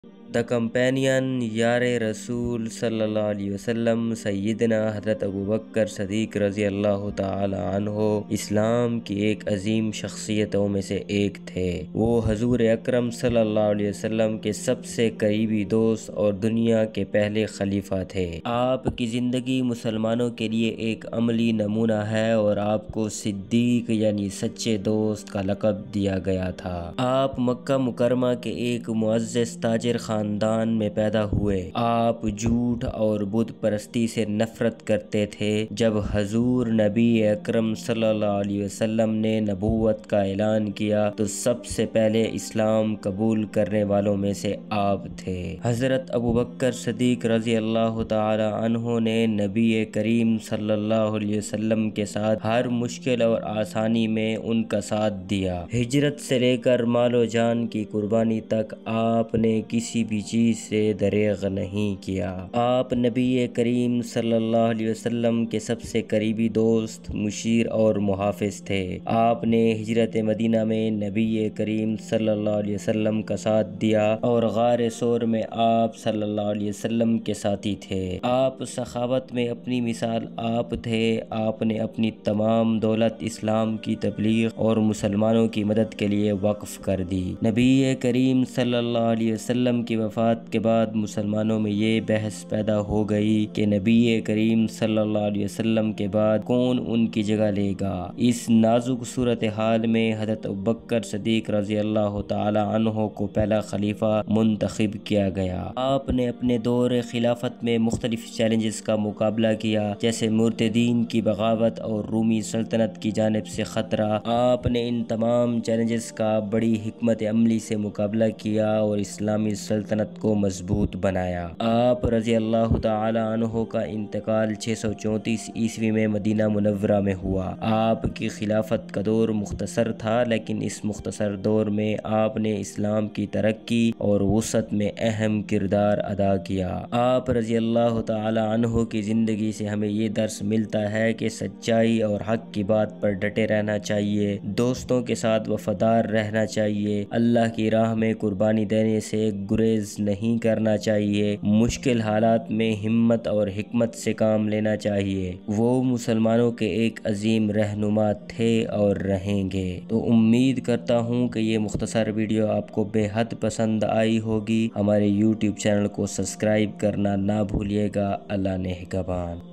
دا companion یار رسول صلی اللہ علیہ وسلم سیدنا حضرت ابوبکر صدیق رضی اللہ تعالی عنہ اسلام کی ایک عظیم شخصیتوں میں سے ایک تھے۔ وہ حضور اکرم صلی اللہ علیہ وسلم کے سب سے قریبی دوست اور دنیا کے پہلے خلیفہ تھے۔ آپ کی زندگی مسلمانوں کے لیے ایک عملی نمونہ ہے اور آپ کو صدیق یعنی سچے دوست کا لقب دیا گیا تھا۔ آپ مکہ مکرمہ کے ایک معزز تاجر خاندان میں پیدا ہوئے۔ آپ جھوٹ اور بت پرستی سے نفرت کرتے تھے۔ جب حضور نبی اکرم صلی اللہ علیہ وسلم نے نبوت کا اعلان کیا تو سب سے پہلے اسلام قبول کرنے والوں میں سے آپ تھے۔ حضرت ابوبکر صدیق رضی اللہ تعالی عنہ نے نبی کریم صلی اللہ علیہ وسلم کے ساتھ ہر مشکل اور آسانی میں ان کا ساتھ دیا۔ ہجرت سے لے کر مال و جان کی قربانی تک آپ نے کسی بھی چیز سے دریغ نہیں کیا۔ آپ نبی کریم صلی اللہ علیہ وسلم کے سب سے قریبی دوست، مشیر اور محافظ تھے۔ آپ نے ہجرت مدینہ میں نبی کریم صلی اللہ علیہ وسلم کا ساتھ دیا اور غار ثور میں آپ صلی اللہ علیہ وسلم کے ساتھی تھے۔ آپ سخاوت میں اپنی مثال آپ تھے۔ آپ نے اپنی تمام دولت اسلام کی تبلیغ اور مسلمانوں کی مدد کے لیے وقف کر دی۔ نبی کریم صلی اللہ علیہ وسلم کی وفات کے بعد مسلمانوں میں یہ بحث پیدا ہو گئی کہ نبی کریم صلی اللہ علیہ وسلم کے بعد کون ان کی جگہ لے گا۔ اس نازک صورتحال میں حضرت ابوبکر صدیق رضی اللہ تعالی عنہ کو پہلا خلیفہ منتخب کیا گیا۔ آپ نے اپنے دور خلافت میں مختلف چیلنجز کا مقابلہ کیا، جیسے مرتدین کی بغاوت اور رومی سلطنت کی جانب سے خطرہ۔ آپ نے ان تمام چیلنجز کا بڑی حکمت عملی سے مقابلہ کیا اور اسلامی سلطنت کو مضبوط بنایا۔ آپ رضی اللہ تعالی عنہ کا انتقال 634 عیسوی میں مدینہ منورہ میں ہوا۔ آپ کی خلافت کا دور مختصر تھا، لیکن اس مختصر دور میں آپ نے اسلام کی ترقی اور وسعت میں اہم کردار ادا کیا۔ آپ رضی اللہ تعالی عنہ کی زندگی سے ہمیں یہ درس ملتا ہے کہ سچائی اور حق کی بات پر ڈٹے رہنا چاہیے، دوستوں کے ساتھ وفادار رہنا چاہیے، اللہ کی راہ میں قربانی دینے سے گریز نہیں کرنا چاہیے، مشکل حالات میں ہمت اور حکمت سے کام لینا چاہیے۔ وہ مسلمانوں کے ایک عظیم رہنما تھے اور رہیں گے۔ تو امید کرتا ہوں کہ یہ مختصر ویڈیو آپ کو بے حد پسند آئی ہوگی۔ ہمارے YouTube چینل کو سبسکرائب کرنا نہ بھولیے گا۔ اللہ نگہبان۔